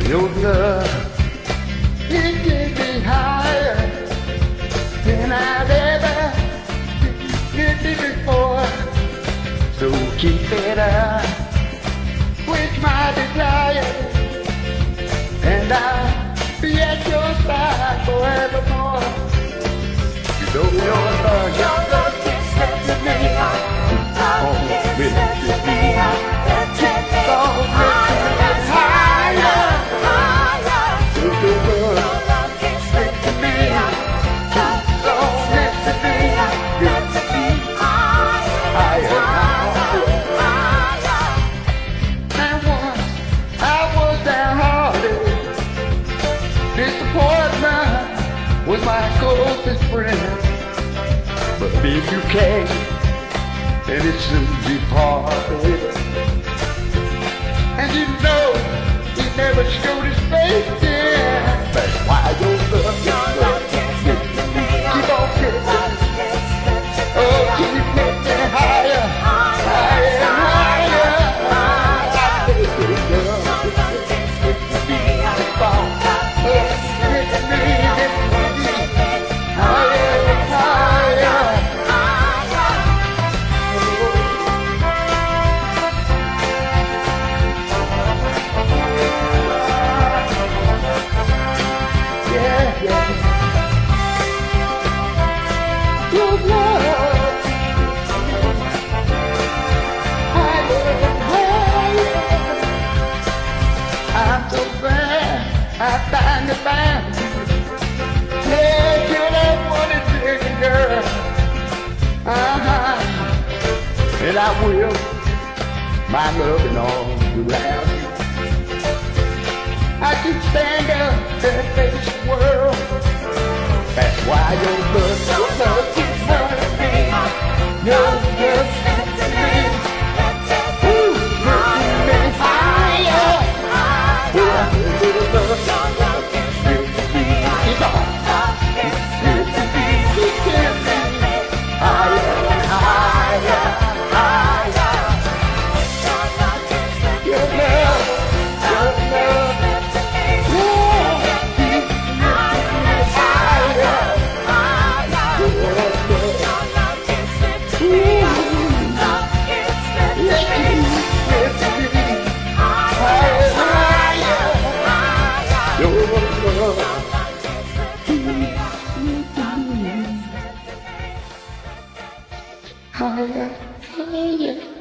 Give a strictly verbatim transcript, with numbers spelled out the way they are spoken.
Your love, it gets me higher than I've ever been before. So keep it up with my desire, and I'll be at your side forevermore. You know your love, your love gets to me. Love gets to me. Love gets higher, higher. Your love gets to me. Love gets to me. Gets to me higher, higher. And once I was downhearted, disappointment was my closest friend. But if you came, and it soon departed, and you know he never showed his face again. That's why your love, your love gets to me. Keep on getting, oh, keep getting higher, higher, higher, higher. Your love gets to me. Keep on getting me, higher, higher. Your love, higher, higher. I'm so glad I found the band. Yeah, you're that one that's bigger, girl. Uh-huh. And I will, my loving all around you. I can stand up and face the world. That's why your love, your love keeps hurting me. Your love gets to me. Ooh, hurting me higher. Yeah, your love, your love gets to me. Keep on. Gets to me. Keep getting me higher, higher, higher. Your love, your love. Higher, higher.